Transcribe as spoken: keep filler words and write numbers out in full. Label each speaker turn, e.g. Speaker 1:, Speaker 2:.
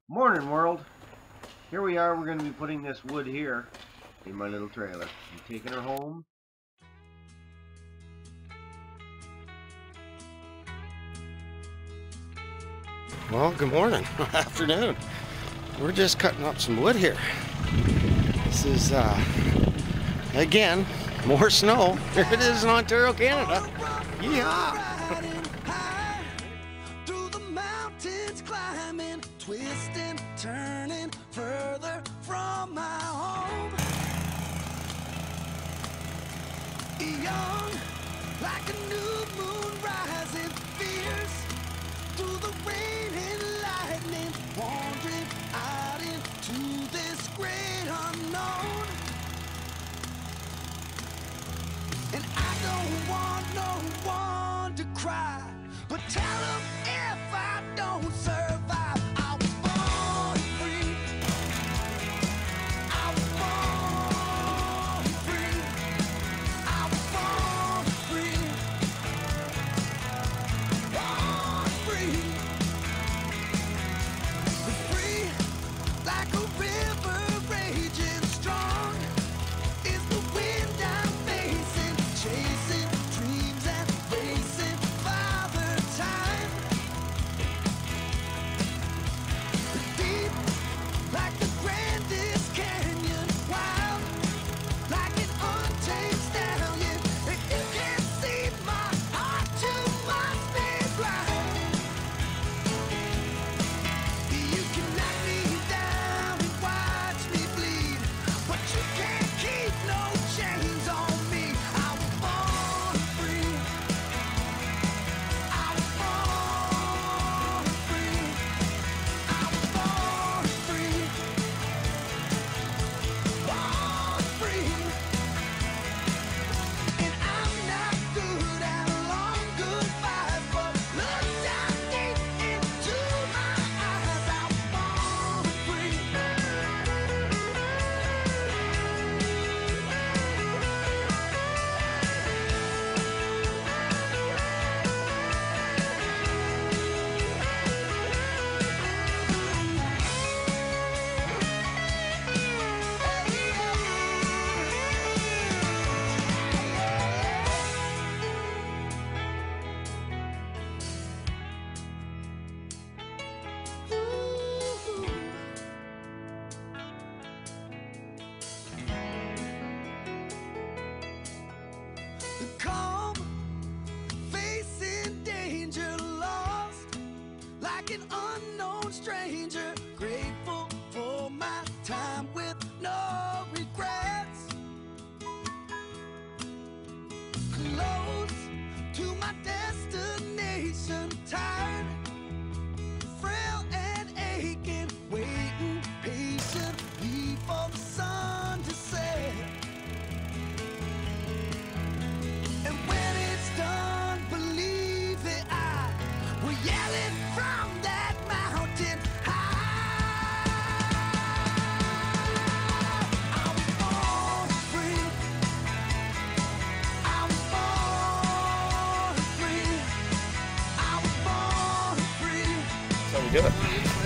Speaker 1: Morning, world. Here we are. We're going to be putting this wood here in my little trailer. I'm taking her home.
Speaker 2: Well, good morning, afternoon. We're just cutting up some wood here. This is, uh, again, more snow. Here it is in Ontario, Canada. Yeehaw!
Speaker 3: Twisting, turning further from my home. Young, like a new moon rising fierce through the rain and lightning, wandering out into this great unknown. And I don't want no one to cry, but tell them if I don't survive. Calm, facing danger, lost like an unknown stranger, grateful for my time with no regrets, close to my destination, tired, frail and aching, waiting patiently for the sun to set. And when it's done, believe that I will yell it from that mountain high. I was born free. I was born free. I was born free.
Speaker 2: That's how we do it.